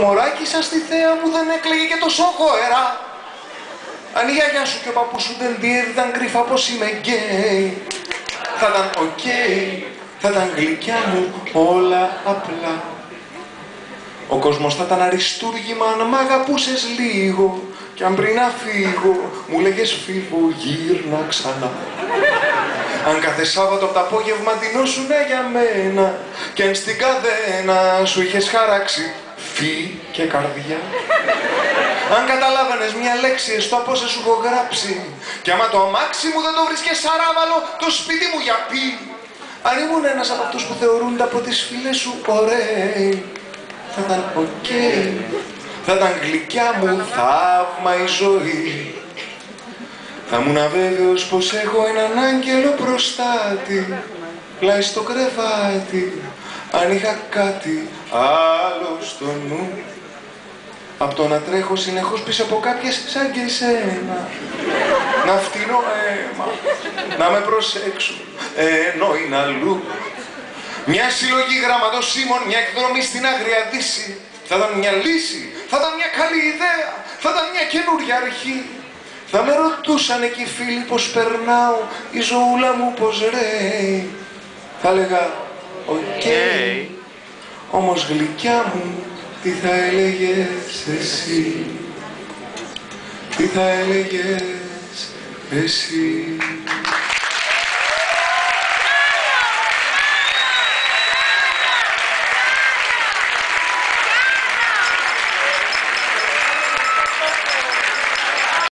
μωράκι σας στη θέα μου δεν έκλαιγε και τόσο γοερά. Αν η γιαγιά σου και ο παππούς σου δεν διέδιδαν κρυφά πως είμαι γκέι, θα ήταν οκ, θα ήταν γλυκιά μου όλα απλά. Ο κόσμος θα ήταν αριστούργημα αν μ' αγαπούσες λίγο, κι αν πριν να φύγω μου λέγες φύγω γύρνα ξανά. Αν κάθε Σάββατο απ' το απόγευμα ντυνόσουνα για μένα, κι αν στην καδένα σου είχες χαράξει φύ και καρδιά. Αν καταλάβαινες μια λέξη έστω από όσες σου έχω γράψει, κι άμα το αμάξι μου δεν το βρίσκες σαράβαλο, το σπίτι μου για πει. Αν ήμουν ένας από αυτούς που θεωρούνται από τις φίλες σου ωραίοι, θα ήταν οκ, θα ήταν γλυκιά μου θαύμα η ζωή. Θα ήμουν αβέβαιος πως έχω έναν άγγελο προστάτη, πλάι στο κρεβάτι, αν είχα κάτι άλλο στο νου. Απ' το να τρέχω συνεχώς πίσω από κάποιες σαν και εσένα, να φτύνω αίμα, να με προσέξουν, ενώ είναι αλλού. Μια συλλογή γραμματοσύμων, μια εκδρομή στην Άγρια Δύση, θα ήταν μια λύση, θα ήταν μια καλή ιδέα, θα ήταν μια καινούργια αρχή. Θα με ρωτούσαν εκεί οι φίλοι πως περνάω, η ζωούλα μου πως ρέει. Θα έλεγα οκ, όμως γλυκιά μου, τι θα έλεγες εσύ, τι θα έλεγες εσύ.